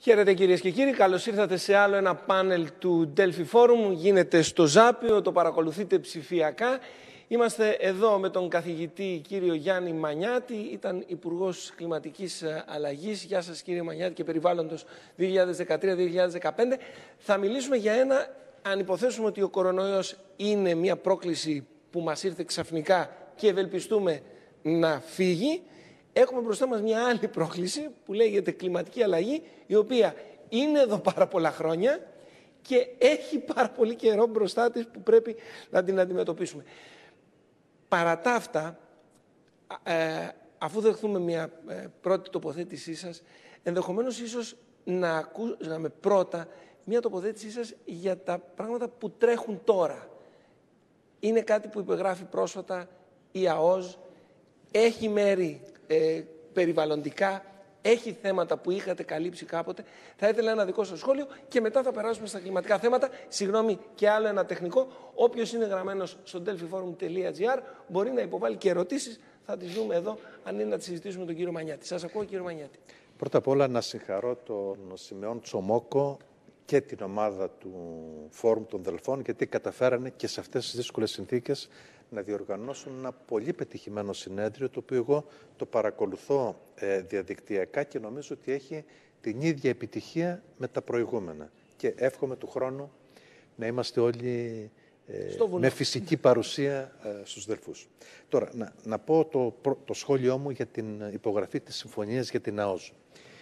Χαίρετε κυρίες και κύριοι, καλώς ήρθατε σε άλλο ένα πάνελ του Delphi Forum. Γίνεται στο Ζάπιο, το παρακολουθείτε ψηφιακά. Είμαστε εδώ με τον καθηγητή κύριο Γιάννη Μανιάτη, ήταν Υπουργός Κλιματικής Αλλαγής. Γεια σας κύριε Μανιάτη, και Περιβάλλοντος 2013-2015. Θα μιλήσουμε για ένα, αν υποθέσουμε ότι ο κορονοϊός είναι μια πρόκληση που μας ήρθε ξαφνικά και ευελπιστούμε να φύγει, έχουμε μπροστά μας μια άλλη πρόκληση που λέγεται κλιματική αλλαγή, η οποία είναι εδώ πάρα πολλά χρόνια και έχει πάρα πολύ καιρό μπροστά της που πρέπει να την αντιμετωπίσουμε. Παρά τα αυτά, αφού δεχθούμε μια πρώτη τοποθέτησή σας, ενδεχομένως ίσως να ακούσαμε πρώτα μια τοποθέτησή σας για τα πράγματα που τρέχουν τώρα. Είναι κάτι που υπεγράφει πρόσφατα η ΑΟΣ, έχει μέρη περιβαλλοντικά, έχει θέματα που είχατε καλύψει κάποτε. Θα ήθελα ένα δικό σας σχόλιο και μετά θα περάσουμε στα κλιματικά θέματα. Συγγνώμη, και άλλο ένα τεχνικό. Όποιος είναι γραμμένος στο delphiforum.gr μπορεί να υποβάλει και ερωτήσεις. Θα τις δούμε εδώ, αν είναι να τις συζητήσουμε με τον κύριο Μανιάτη. Σας ακούω, κύριο Μανιάτη. Πρώτα απ' όλα να συγχαρώ τον Σιμεών Τσομόκο και την ομάδα του Φόρουμ των Δελφών, γιατί καταφέρανε και σε αυτές τις δύσκολες συνθήκες να διοργανώσουν ένα πολύ πετυχημένο συνέδριο, το οποίο εγώ το παρακολουθώ διαδικτυακά και νομίζω ότι έχει την ίδια επιτυχία με τα προηγούμενα. Και εύχομαι του χρόνου να είμαστε όλοι με φυσική παρουσία στους Δελφούς. Τώρα, να πω το σχόλιο μου για την υπογραφή της συμφωνίας για την ΑΟΣ.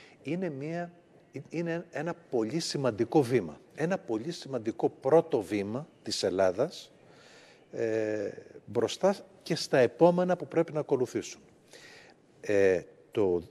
Είναι ένα πολύ σημαντικό βήμα. Ένα πολύ σημαντικό πρώτο βήμα της Ελλάδας μπροστά και στα επόμενα που πρέπει να ακολουθήσουν. Το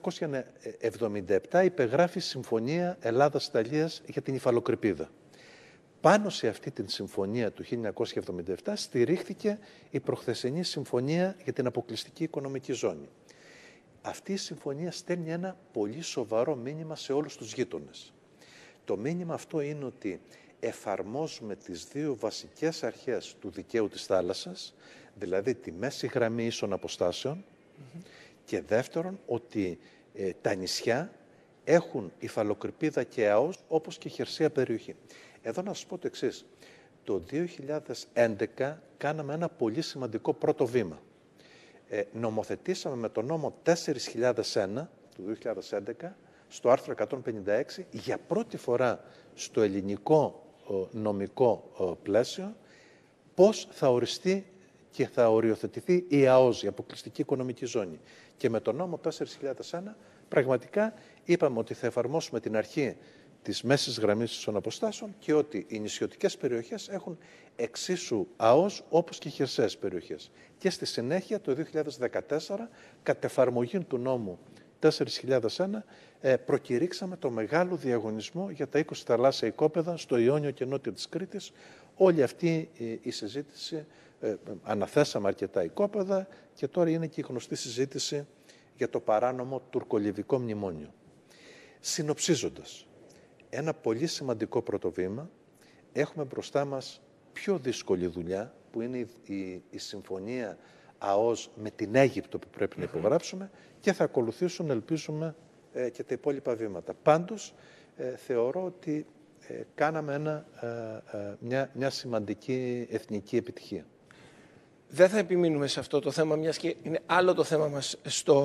1977 υπεγράφει Συμφωνία Ελλάδας-Ιταλίας για την υφαλοκρηπίδα. Πάνω σε αυτή την συμφωνία του 1977 στηρίχθηκε η προχθεσινή συμφωνία για την αποκλειστική οικονομική ζώνη. Αυτή η συμφωνία στέλνει ένα πολύ σοβαρό μήνυμα σε όλους τους γείτονες. Το μήνυμα αυτό είναι ότι εφαρμόζουμε τις δύο βασικές αρχές του δικαίου της θάλασσας, δηλαδή τη μέση γραμμή ίσων αποστάσεων και δεύτερον ότι τα νησιά έχουν υφαλοκρηπίδα και ΑΟΣ όπως και χερσαία περιοχή. Εδώ να σας πω το εξής. Το 2011 κάναμε ένα πολύ σημαντικό πρώτο βήμα. Νομοθετήσαμε με το νόμο 4001 του 2011 στο άρθρο 156 για πρώτη φορά στο ελληνικό νομικό πλαίσιο πώς θα οριστεί και θα οριοθετηθεί η ΑΟΣ, η αποκλειστική οικονομική ζώνη. Και με το νόμο 4001 πραγματικά είπαμε ότι θα εφαρμόσουμε την αρχή της μέσης γραμμής των αποστάσεων και ότι οι νησιωτικές περιοχές έχουν εξίσου ΑΟΣ όπως και χερσαίες περιοχές. Και στη συνέχεια το 2014, κατ' εφαρμογή του νόμου 4001, προκηρύξαμε το μεγάλο διαγωνισμό για τα 20 θαλάσσια οικόπεδα στο Ιόνιο και νότιο της Κρήτης. Όλη αυτή η συζήτηση, αναθέσαμε αρκετά οικόπεδα και τώρα είναι και η γνωστή συζήτηση για το παράνομο τουρκολιβικό μνημόνιο. Συνοψίζοντας, ένα πολύ σημαντικό πρώτο βήμα, έχουμε μπροστά μας πιο δύσκολη δουλειά, που είναι η συμφωνία ΑΟΣ με την Αίγυπτο που πρέπει να υπογράψουμε και θα ακολουθήσουν, ελπίζουμε, και τα υπόλοιπα βήματα. Πάντως, θεωρώ ότι κάναμε μια σημαντική εθνική επιτυχία. Δεν θα επιμείνουμε σε αυτό το θέμα, μιας και είναι άλλο το θέμα μας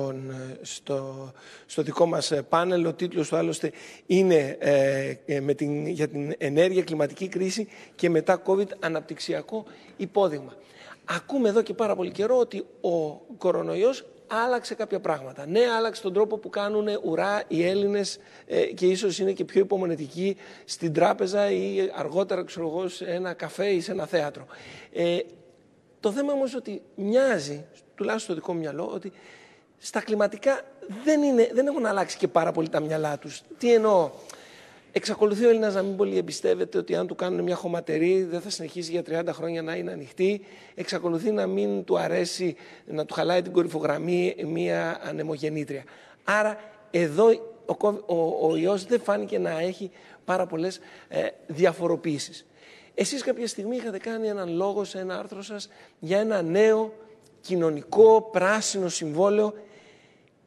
στο δικό μας πάνελ. Ο τίτλος του άλλωστε είναι για την ενέργεια, κλιματική κρίση και μετά COVID αναπτυξιακό υπόδειγμα. Ακούμε εδώ και πάρα πολύ καιρό ότι ο κορονοϊός άλλαξε κάποια πράγματα. Ναι, άλλαξε τον τρόπο που κάνουν ουρά οι Έλληνες και ίσως είναι και πιο υπομονετικοί στην τράπεζα ή αργότερα, ξέρω εγώ, σε ένα καφέ ή σε ένα θέατρο. Το θέμα όμως ότι μοιάζει, τουλάχιστον στο δικό μου μυαλό, ότι στα κλιματικά δεν έχουν αλλάξει και πάρα πολύ τα μυαλά τους. Τι εννοώ? Εξακολουθεί ο Έλληνας να μην πολύ εμπιστεύεται ότι αν του κάνουν μια χωματερή δεν θα συνεχίσει για 30 χρόνια να είναι ανοιχτή. Εξακολουθεί να μην του αρέσει να του χαλάει την κορυφογραμμή μια ανεμογεννήτρια. Άρα εδώ ο ιός δεν φάνηκε να έχει πάρα πολλές διαφοροποιήσεις. Εσείς κάποια στιγμή είχατε κάνει έναν λόγο σε ένα άρθρο σας για ένα νέο κοινωνικό πράσινο συμβόλαιο.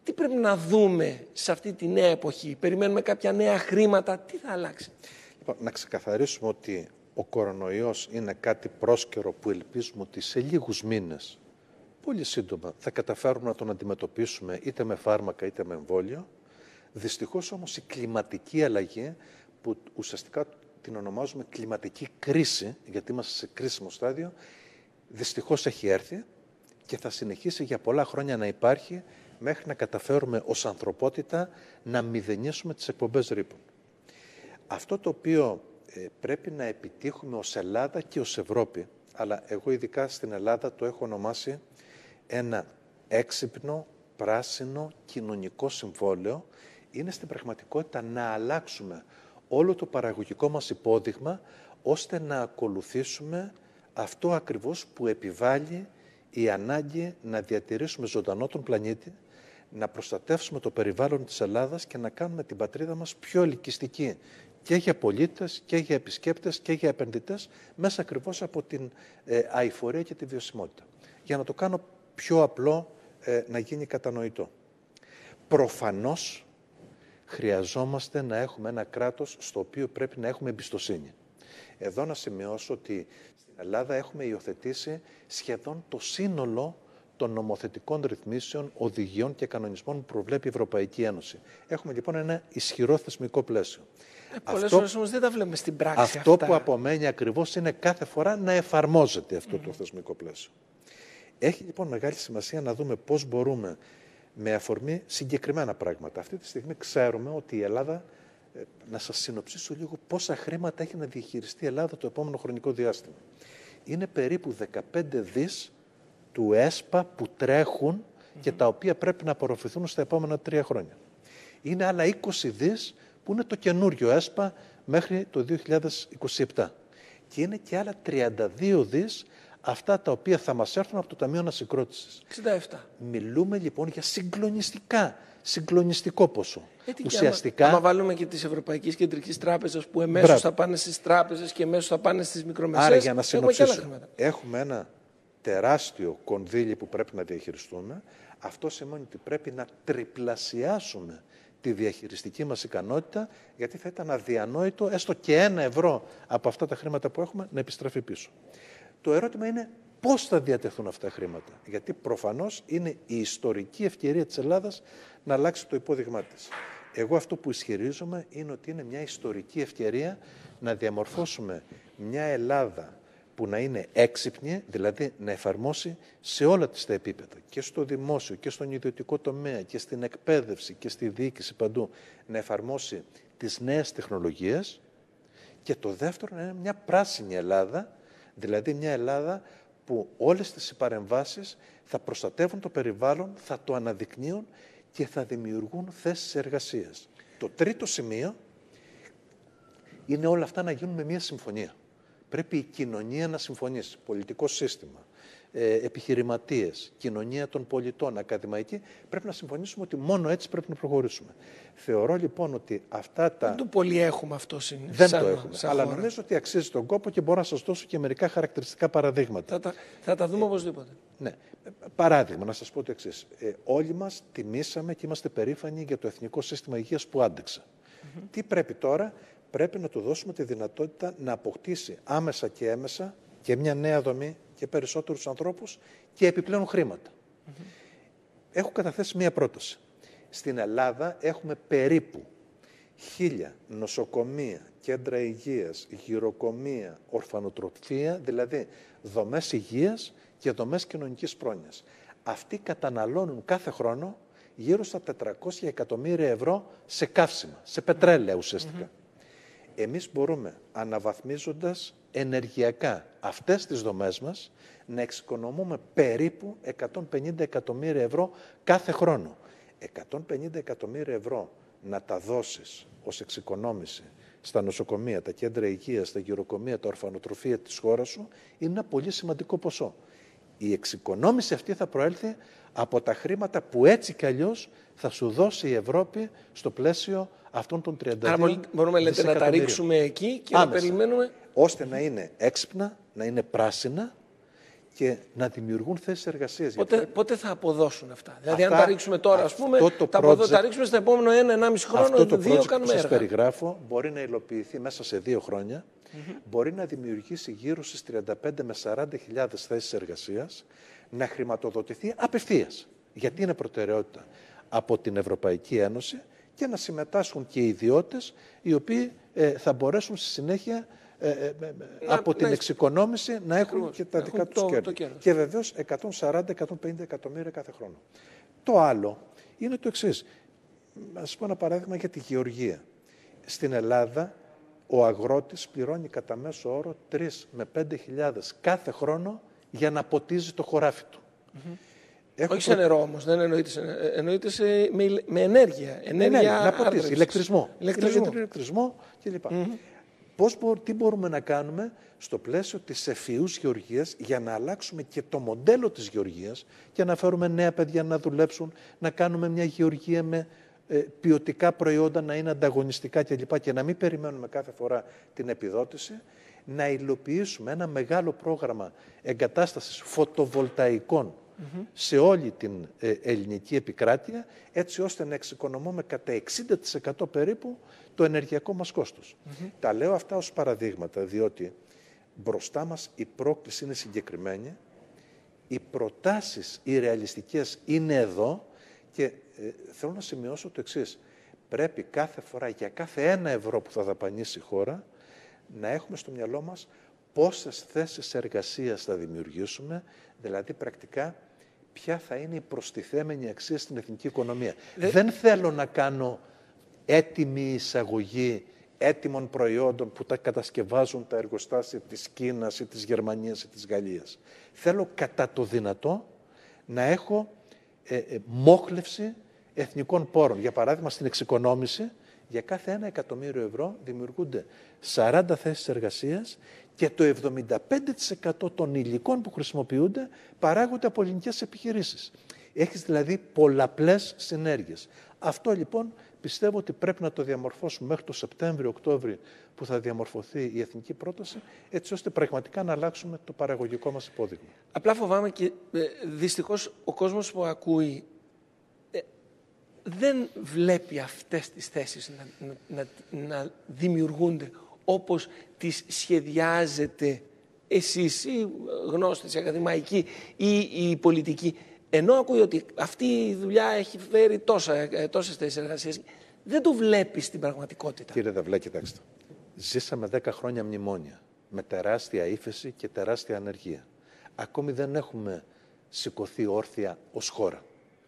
Τι πρέπει να δούμε σε αυτή τη νέα εποχή? Περιμένουμε κάποια νέα χρήματα? Τι θα αλλάξει? Λοιπόν, να ξεκαθαρίσουμε ότι ο κορονοϊός είναι κάτι πρόσκαιρο που ελπίζουμε ότι σε λίγους μήνες, πολύ σύντομα, θα καταφέρουμε να τον αντιμετωπίσουμε είτε με φάρμακα είτε με εμβόλιο. Δυστυχώς όμως η κλιματική αλλαγή, που ουσιαστικά την ονομάζουμε κλιματική κρίση, γιατί είμαστε σε κρίσιμο στάδιο, δυστυχώς έχει έρθει και θα συνεχίσει για πολλά χρόνια να υπάρχει μέχρι να καταφέρουμε ως ανθρωπότητα να μηδενίσουμε τις εκπομπές ρήπων. Αυτό το οποίο πρέπει να επιτύχουμε ως Ελλάδα και ως Ευρώπη, αλλά εγώ ειδικά στην Ελλάδα το έχω ονομάσει ένα έξυπνο, πράσινο, κοινωνικό συμβόλαιο, είναι στην πραγματικότητα να αλλάξουμε όλο το παραγωγικό μας υπόδειγμα, ώστε να ακολουθήσουμε αυτό ακριβώς που επιβάλλει η ανάγκη να διατηρήσουμε ζωντανό τον πλανήτη, να προστατεύσουμε το περιβάλλον της Ελλάδας και να κάνουμε την πατρίδα μας πιο ελκυστική και για πολίτες και για επισκέπτες και για επενδυτές, μέσα ακριβώς από την αειφορία και τη βιωσιμότητα. Για να το κάνω πιο απλό, να γίνει κατανοητό. Προφανώς χρειαζόμαστε να έχουμε ένα κράτος στο οποίο πρέπει να έχουμε εμπιστοσύνη. Εδώ να σημειώσω ότι στην Ελλάδα έχουμε υιοθετήσει σχεδόν το σύνολο των νομοθετικών ρυθμίσεων, οδηγιών και κανονισμών που προβλέπει η Ευρωπαϊκή Ένωση. Έχουμε λοιπόν ένα ισχυρό θεσμικό πλαίσιο. Πολλές φορές όμως δεν τα βλέπουμε στην πράξη αυτό αυτά. που απομένει ακριβώς είναι κάθε φορά να εφαρμόζεται αυτό το θεσμικό πλαίσιο. Έχει λοιπόν μεγάλη σημασία να δούμε πώς μπορούμε με αφορμή συγκεκριμένα πράγματα. Αυτή τη στιγμή ξέρουμε ότι η Ελλάδα, να σας συνοψίσω λίγο πόσα χρήματα έχει να διαχειριστεί η Ελλάδα το επόμενο χρονικό διάστημα. Είναι περίπου 15 δις του ΕΣΠΑ που τρέχουν και τα οποία πρέπει να απορροφηθούν στα επόμενα 3 χρόνια. Είναι άλλα 20 δις που είναι το καινούριο ΕΣΠΑ μέχρι το 2027. Και είναι και άλλα 32 δις αυτά τα οποία θα μας έρθουν από το Ταμείο Ανασυγκρότησης. 67. Μιλούμε λοιπόν για συγκλονιστικό ποσό. Ουσιαστικά, άμα βάλουμε και της Ευρωπαϊκής Κεντρικής Τράπεζας που εμέσως θα πάνε στις τράπεζες και εμέσως θα πάνε στις μικρομεσαίες. Άρα για να συνοψίσω, έχουμε ένα τεράστιο κονδύλι που πρέπει να διαχειριστούμε. Αυτό σημαίνει ότι πρέπει να τριπλασιάσουμε τη διαχειριστική μας ικανότητα, γιατί θα ήταν αδιανόητο έστω και 1 ευρώ από αυτά τα χρήματα που έχουμε να επιστραφεί πίσω. Το ερώτημα είναι πώς θα διατεθούν αυτά τα χρήματα, γιατί προφανώς είναι η ιστορική ευκαιρία της Ελλάδας να αλλάξει το υπόδειγμά της. Εγώ αυτό που ισχυρίζομαι είναι ότι είναι μια ιστορική ευκαιρία να διαμορφώσουμε μια Ελλάδα που να είναι έξυπνη, δηλαδή να εφαρμόσει σε όλα τα επίπεδα, και στο δημόσιο και στον ιδιωτικό τομέα και στην εκπαίδευση και στη διοίκηση παντού, να εφαρμόσει τις νέες τεχνολογίες, και το δεύτερο να είναι μια πράσινη Ελλάδα, δηλαδή μια Ελλάδα που όλες τις παρεμβάσεις θα προστατεύουν το περιβάλλον, θα το αναδεικνύουν και θα δημιουργούν θέσεις εργασίας. Το τρίτο σημείο είναι όλα αυτά να γίνουν με μια συμφωνία. Πρέπει η κοινωνία να συμφωνήσει, πολιτικό σύστημα, επιχειρηματίες, κοινωνία των πολιτών, ακαδημαϊκοί, πρέπει να συμφωνήσουμε ότι μόνο έτσι πρέπει να προχωρήσουμε. Θεωρώ λοιπόν ότι αυτά τα... Δεν το πολύ έχουμε αυτό δεν το έχουμε, αλλά νομίζω ότι αξίζει τον κόπο και μπορώ να σας δώσω και μερικά χαρακτηριστικά παραδείγματα. Θα τα δούμε οπωσδήποτε. Ναι. Παράδειγμα, να σας πω το εξής. Όλοι μας τιμήσαμε και είμαστε περήφανοι για το Εθνικό Σύστημα Υγείας που άντεξε. Τι πρέπει τώρα? Πρέπει να του δώσουμε τη δυνατότητα να αποκτήσει άμεσα και έμεσα και μια νέα δομή και περισσότερους ανθρώπους και επιπλέον χρήματα. Έχω καταθέσει μια πρόταση. Στην Ελλάδα έχουμε περίπου 1.000 νοσοκομεία, κέντρα υγείας, γυροκομεία, ορφανοτροφία, δηλαδή δομές υγείας και δομές κοινωνικής πρόνοιας. Αυτοί καταναλώνουν κάθε χρόνο γύρω στα 400 εκατομμύρια ευρώ σε καύσιμα, σε πετρέλαια ουσιαστικά. Εμείς μπορούμε, αναβαθμίζοντας ενεργειακά αυτές τις δομές μας, να εξοικονομούμε περίπου 150 εκατομμύρια ευρώ κάθε χρόνο. 150 εκατομμύρια ευρώ να τα δώσεις ως εξοικονόμηση στα νοσοκομεία, τα κέντρα υγείας, τα γυροκομεία, τα ορφανοτροφία της χώρας σου, είναι ένα πολύ σημαντικό ποσό. Η εξοικονόμηση αυτή θα προέλθει από τα χρήματα που έτσι κι αλλιώς θα σου δώσει η Ευρώπη στο πλαίσιο αυτών των 32 δισεκατομμυρίων. Άρα μπορούμε να τα ρίξουμε εκεί και άμεσα, να περιμένουμε... ώστε να είναι έξυπνα, να είναι πράσινα και να δημιουργούν θέσεις εργασίας. Πότε θα αποδώσουν αυτά? Δηλαδή, αν τα ρίξουμε τώρα, ας πούμε, τα ρίξουμε στο επόμενο 1-1,5 χρόνο, αυτό το 2 project κάνουμε που σας έργα. περιγράφω μπορεί να υλοποιηθεί μέσα σε 2 χρόνια. Μπορεί να δημιουργήσει γύρω στις 35 με 40.000 θέσεις εργασίας, να χρηματοδοτηθεί απευθείας, γιατί είναι προτεραιότητα από την Ευρωπαϊκή Ένωση, και να συμμετάσχουν και οι ιδιώτες, οι οποίοι θα μπορέσουν στη συνέχεια από την εξοικονόμηση να έχουν και τα δικά τους κέρδη. Και βεβαίως 140-150 εκατομμύρια κάθε χρόνο. Το άλλο είναι το εξής. Να σας πω ένα παράδειγμα για τη γεωργία. Στην Ελλάδα ο αγρότης πληρώνει κατά μέσο όρο 3 με 5.000 κάθε χρόνο για να ποτίζει το χωράφι του. Όχι σε νερό όμως, δεν εννοείται με ενέργεια. Να ποτίζει, ηλεκτρισμό κλπ. Τι μπορούμε να κάνουμε στο πλαίσιο της ευφυούς γεωργίας για να αλλάξουμε και το μοντέλο της γεωργίας και να φέρουμε νέα παιδιά να δουλέψουν, να κάνουμε μια γεωργία με ποιοτικά προϊόντα, να είναι ανταγωνιστικά κλπ. Και να μην περιμένουμε κάθε φορά την επιδότηση, να υλοποιήσουμε ένα μεγάλο πρόγραμμα εγκατάστασης φωτοβολταϊκών σε όλη την ελληνική επικράτεια, έτσι ώστε να εξοικονομούμε κατά 60% περίπου το ενεργειακό μας κόστος. Τα λέω αυτά ως παραδείγματα, διότι μπροστά μας η πρόκληση είναι συγκεκριμένη, οι προτάσεις, οι ρεαλιστικές είναι εδώ και θέλω να σημειώσω το εξής. Πρέπει κάθε φορά, για κάθε 1 ευρώ που θα δαπανίσει η χώρα, να έχουμε στο μυαλό μας πόσες θέσεις εργασίας θα δημιουργήσουμε, δηλαδή πρακτικά ποια θα είναι η προστιθέμενη αξία στην εθνική οικονομία. Δεν θέλω να κάνω έτοιμη εισαγωγή έτοιμων προϊόντων που τα κατασκευάζουν τα εργοστάσια της Κίνας ή της Γερμανίας ή της Γαλλίας. Θέλω κατά το δυνατό να έχω μόχλευση εθνικών πόρων. Για παράδειγμα, στην εξοικονόμηση, για κάθε 1 εκατομμύριο ευρώ δημιουργούνται 40 θέσεις εργασίας και το 75% των υλικών που χρησιμοποιούνται παράγονται από ελληνικές επιχειρήσεις. Έχεις δηλαδή πολλαπλές συνέργειες. Αυτό λοιπόν πιστεύω ότι πρέπει να το διαμορφώσουμε μέχρι το Σεπτέμβριο-Οκτώβριο που θα διαμορφωθεί η εθνική πρόταση, έτσι ώστε πραγματικά να αλλάξουμε το παραγωγικό μας υπόδειγμα. Απλά φοβάμαι και δυστυχώς ο κόσμος που ακούει δεν βλέπει αυτές τις θέσεις να δημιουργούνται όπως τις σχεδιάζετε εσείς, οι γνώστες, οι ακαδημαϊκοί ή οι πολιτικοί. Ενώ ακούει ότι αυτή η δουλειά έχει φέρει τόσες θέσεις εργασίας, δεν το βλέπει στην πραγματικότητα. Κύριε Δαυλά, κοιτάξτε. Ζήσαμε 10 χρόνια μνημόνια με τεράστια ύφεση και τεράστια ανεργία. Ακόμη δεν έχουμε σηκωθεί όρθια ως χώρα.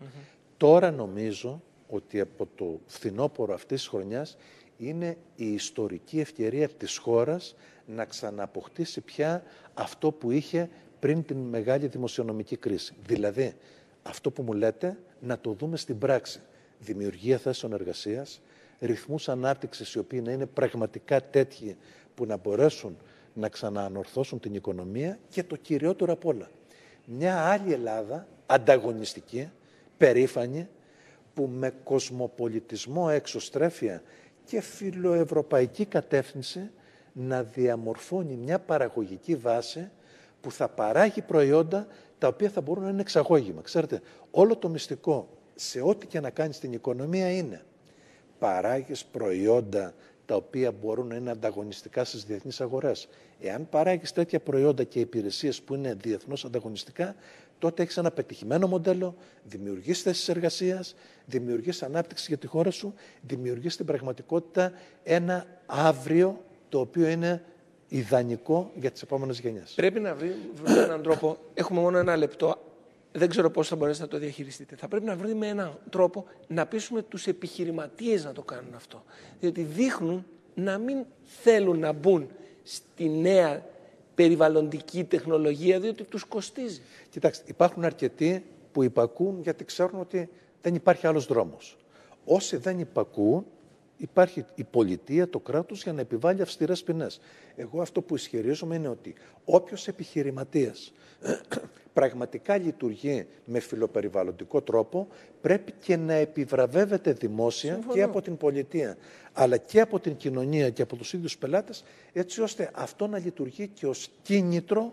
Τώρα νομίζω ότι από το φθινόπωρο αυτής της χρονιάς είναι η ιστορική ευκαιρία της χώρας να ξανααποκτήσει πια αυτό που είχε πριν την μεγάλη δημοσιονομική κρίση. Δηλαδή, αυτό που μου λέτε, να το δούμε στην πράξη. Δημιουργία θέσεων εργασίας, ρυθμούς ανάπτυξης οι οποίοι να είναι πραγματικά τέτοιοι που να μπορέσουν να ξαναανορθώσουν την οικονομία και το κυριότερο απ' όλα. Μια άλλη Ελλάδα, ανταγωνιστική, περήφανη, που με κοσμοπολιτισμό, εξωστρέφεια και φιλοευρωπαϊκή κατεύθυνση να διαμορφώνει μια παραγωγική βάση που θα παράγει προϊόντα τα οποία θα μπορούν να είναι εξαγώγημα. Ξέρετε, όλο το μυστικό σε ό,τι και να κάνεις στην οικονομία είναι παράγεις προϊόντα τα οποία μπορούν να είναι ανταγωνιστικά στις διεθνείς αγορές. Εάν παράγεις τέτοια προϊόντα και υπηρεσίες που είναι διεθνώς ανταγωνιστικά, τότε έχεις ένα πετυχημένο μοντέλο, δημιουργείς θέσεις εργασίας, δημιουργείς ανάπτυξη για τη χώρα σου, δημιουργείς στην πραγματικότητα ένα αύριο το οποίο είναι ιδανικό για τις επόμενες γενιές. Πρέπει να βρούμε έναν τρόπο, έχουμε μόνο 1 λεπτό, δεν ξέρω πώς θα μπορέσετε να το διαχειριστείτε. Θα πρέπει να βρούμε έναν τρόπο να πείσουμε τους επιχειρηματίες να το κάνουν αυτό. Διότι δείχνουν να μην θέλουν να μπουν στη νέα περιβαλλοντική τεχνολογία, διότι τους κοστίζει. Κοιτάξτε, υπάρχουν αρκετοί που υπακούν γιατί ξέρουν ότι δεν υπάρχει άλλος δρόμος. Όσοι δεν υπακούν, υπάρχει η πολιτεία, το κράτος για να επιβάλλει αυστηρές ποινές. Εγώ αυτό που ισχυρίζομαι είναι ότι όποιος επιχειρηματίας πραγματικά λειτουργεί με φιλοπεριβαλλοντικό τρόπο, πρέπει και να επιβραβεύεται δημόσια και από την πολιτεία, αλλά και από την κοινωνία και από τους ίδιους πελάτες, έτσι ώστε αυτό να λειτουργεί και ως κίνητρο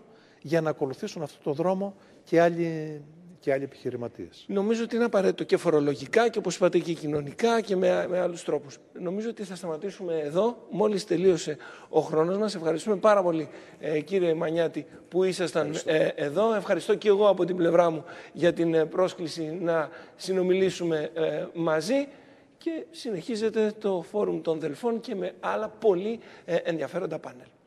για να ακολουθήσουν αυτό το δρόμο και άλλοι επιχειρηματίες. Νομίζω ότι είναι απαραίτητο και φορολογικά και, όπως είπατε, και κοινωνικά και με άλλους τρόπους. Νομίζω ότι θα σταματήσουμε εδώ. Μόλις τελείωσε ο χρόνος μας. Ευχαριστούμε πάρα πολύ, κύριε Μανιάτη, που ήσασταν εδώ. Ευχαριστώ και εγώ από την πλευρά μου για την πρόσκληση να συνομιλήσουμε μαζί. Και συνεχίζεται το Φόρουμ των Δελφών και με άλλα πολύ ενδιαφέροντα πάνελ.